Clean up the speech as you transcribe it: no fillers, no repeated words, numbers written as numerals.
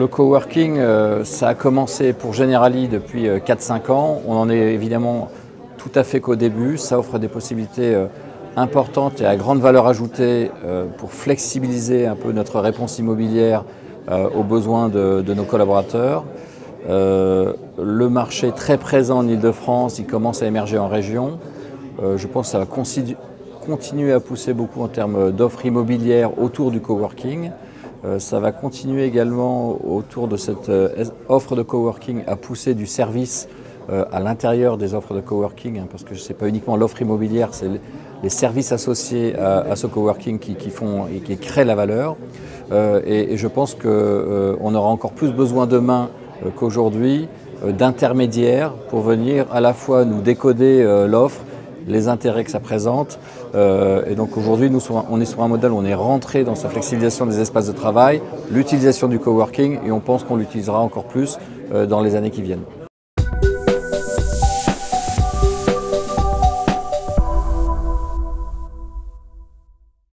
Le coworking, ça a commencé pour Generali depuis 4-5 ans. On en est évidemment tout à fait qu'au début. Ça offre des possibilités importantes et à grande valeur ajoutée pour flexibiliser un peu notre réponse immobilière aux besoins de nos collaborateurs. Le marché est très présent en Ile-de-France, il commence à émerger en région. Je pense que ça va continuer à pousser beaucoup en termes d'offres immobilières autour du coworking. Ça va continuer également autour de cette offre de coworking à pousser du service à l'intérieur des offres de coworking, parce que ce n'est pas uniquement l'offre immobilière, c'est les services associés à ce coworking qui font et qui créent la valeur. Et je pense qu'on aura encore plus besoin demain qu'aujourd'hui d'intermédiaires pour venir à la fois nous décoder l'offre, les intérêts que ça présente. Et donc aujourd'hui, on est sur un modèle où on est rentré dans sa flexibilisation des espaces de travail, l'utilisation du coworking, et on pense qu'on l'utilisera encore plus dans les années qui viennent.